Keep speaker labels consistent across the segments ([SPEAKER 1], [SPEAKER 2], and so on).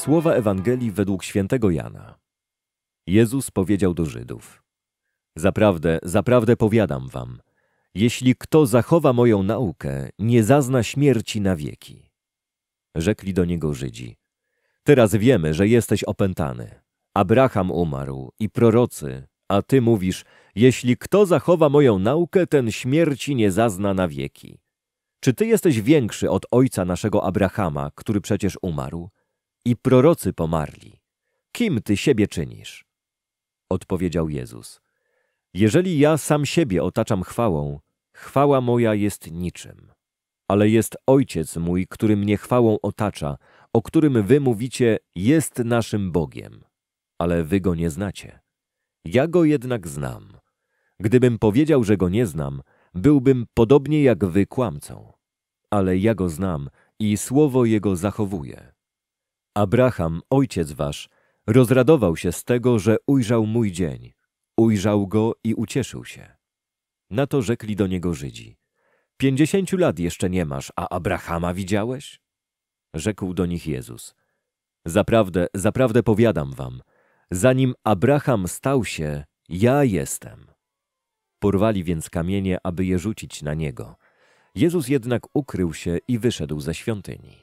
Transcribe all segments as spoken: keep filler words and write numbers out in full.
[SPEAKER 1] Słowa Ewangelii według świętego Jana. Jezus powiedział do Żydów: Zaprawdę, zaprawdę powiadam wam, jeśli kto zachowa moją naukę, nie zazna śmierci na wieki. Rzekli do niego Żydzi: Teraz wiemy, że jesteś opętany. Abraham umarł i prorocy, a ty mówisz: jeśli kto zachowa moją naukę, ten śmierci nie zazna na wieki. Czy ty jesteś większy od ojca naszego Abrahama, który przecież umarł? I prorocy pomarli. Kim ty siebie czynisz? Odpowiedział Jezus: Jeżeli ja sam siebie otaczam chwałą, chwała moja jest niczym. Ale jest Ojciec mój, który mnie chwałą otacza, o którym wy mówicie, jest naszym Bogiem. Ale wy go nie znacie. Ja go jednak znam. Gdybym powiedział, że go nie znam, byłbym podobnie jak wy kłamcą. Ale ja go znam i słowo jego zachowuję. Abraham, ojciec wasz, rozradował się z tego, że ujrzał mój dzień. Ujrzał go i ucieszył się. Na to rzekli do niego Żydzi: Pięćdziesięciu lat jeszcze nie masz, a Abrahama widziałeś? Rzekł do nich Jezus: Zaprawdę, zaprawdę powiadam wam, zanim Abraham stał się, ja jestem. Porwali więc kamienie, aby je rzucić na niego. Jezus jednak ukrył się i wyszedł ze świątyni.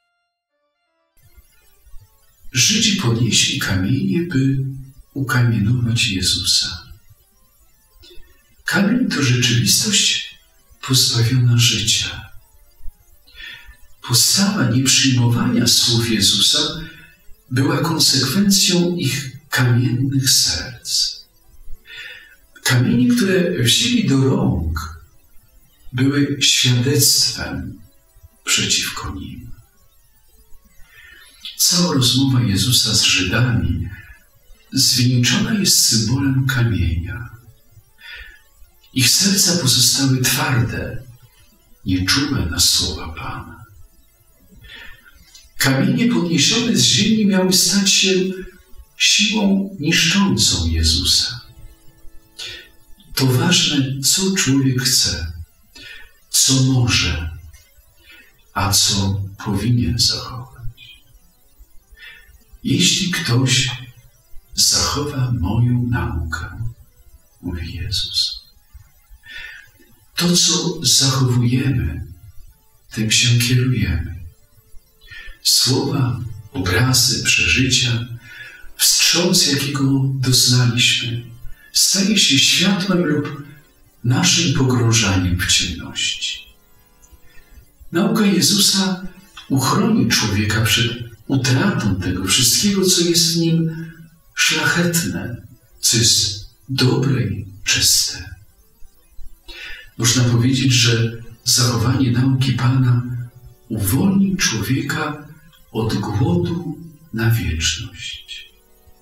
[SPEAKER 2] Żydzi podnieśli kamienie, by ukamienować Jezusa. Kamień to rzeczywistość pozbawiona życia. Postawa nieprzyjmowania słów Jezusa była konsekwencją ich kamiennych serc. Kamienie, które wzięli do rąk, były świadectwem przeciwko nim. Cała rozmowa Jezusa z Żydami zwieńczona jest symbolem kamienia. Ich serca pozostały twarde, nieczułe na słowa Pana. Kamienie podniesione z ziemi miały stać się siłą niszczącą Jezusa. To ważne, co człowiek chce, co może, a co powinien zachować. Jeśli ktoś zachowa moją naukę, mówi Jezus, to, co zachowujemy, tym się kierujemy. Słowa, obrazy, przeżycia, wstrząs, jakiego doznaliśmy, staje się światłem lub naszym pogrążaniem w ciemności. Nauka Jezusa uchroni człowieka przed utratą tego wszystkiego, co jest w nim szlachetne, co jest dobre i czyste. Można powiedzieć, że zachowanie nauki Pana uwolni człowieka od głodu na wieczność.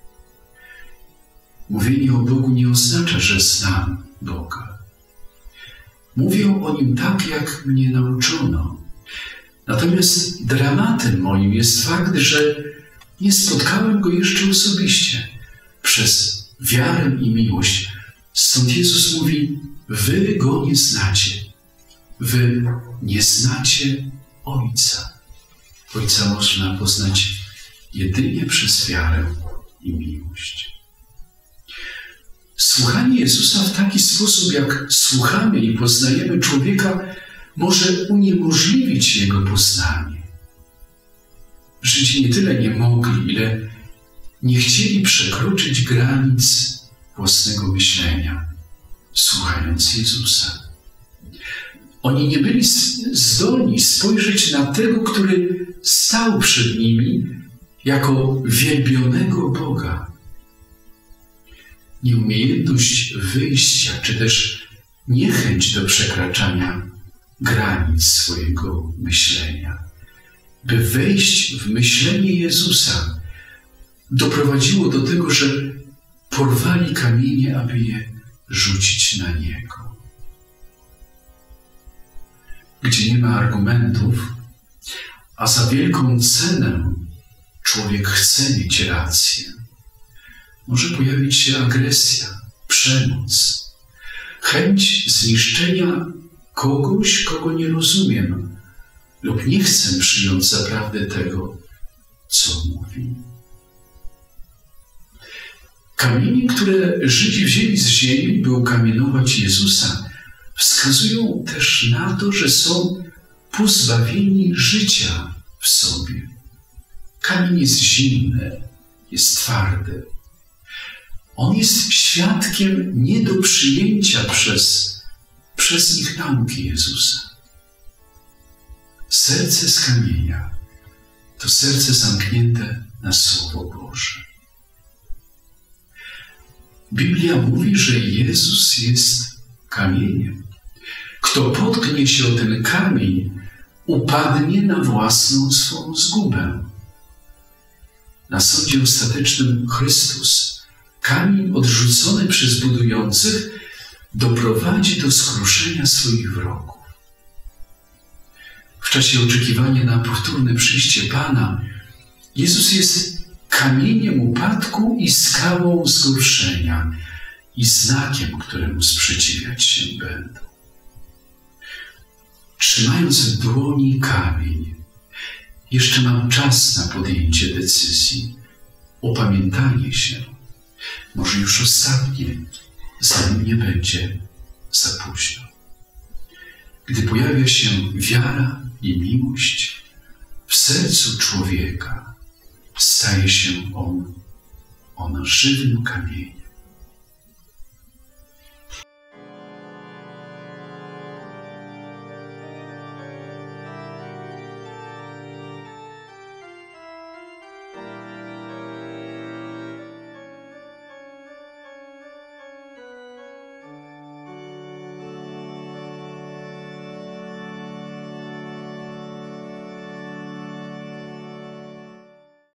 [SPEAKER 2] Mówienie o Bogu nie oznacza, że znam Boga. Mówię o Nim tak, jak mnie nauczono. Natomiast dramatem moim jest fakt, że nie spotkałem Go jeszcze osobiście. Przez wiarę i miłość. Stąd Jezus mówi: wy Go nie znacie. Wy nie znacie Ojca. Ojca można poznać jedynie przez wiarę i miłość. Słuchanie Jezusa w taki sposób, jak słuchamy i poznajemy człowieka, może uniemożliwić Jego poznanie. Żydzi nie tyle nie mogli, ile nie chcieli przekroczyć granic własnego myślenia, słuchając Jezusa. Oni nie byli zdolni spojrzeć na tego, który stał przed nimi jako wielbionego Boga. Nieumiejętność wyjścia, czy też niechęć do przekraczania granic swojego myślenia, by wejść w myślenie Jezusa, doprowadziło do tego, że porwali kamienie, aby je rzucić na Niego. Gdzie nie ma argumentów, a za wielką cenę człowiek chce mieć rację, może pojawić się agresja, przemoc, chęć zniszczenia kogoś, kogo nie rozumiem lub nie chcę przyjąć za prawdę tego, co mówi. Kamienie, które Żydzi wzięli z ziemi, by ukamienować Jezusa, wskazują też na to, że są pozbawieni życia w sobie. Kamień jest zimny, jest twardy. On jest świadkiem nie do przyjęcia przez, przez ich nauki Jezusa. Serce z kamienia to serce zamknięte na Słowo Boże. Biblia mówi, że Jezus jest kamieniem. Kto potknie się o ten kamień, upadnie na własną swą zgubę. Na sądzie ostatecznym Chrystus, kamień odrzucony przez budujących, doprowadzi do skruszenia swoich wrogów. W czasie oczekiwania na powtórne przyjście Pana, Jezus jest kamieniem upadku i skałą zgorszenia i znakiem, któremu sprzeciwiać się będą. Trzymając w dłoni kamień, jeszcze mam czas na podjęcie decyzji, opamiętanie się, może już ostatnie, zanim nie będzie za późno. Gdy pojawia się wiara i miłość w sercu człowieka, staje się on, on żywym kamieniem.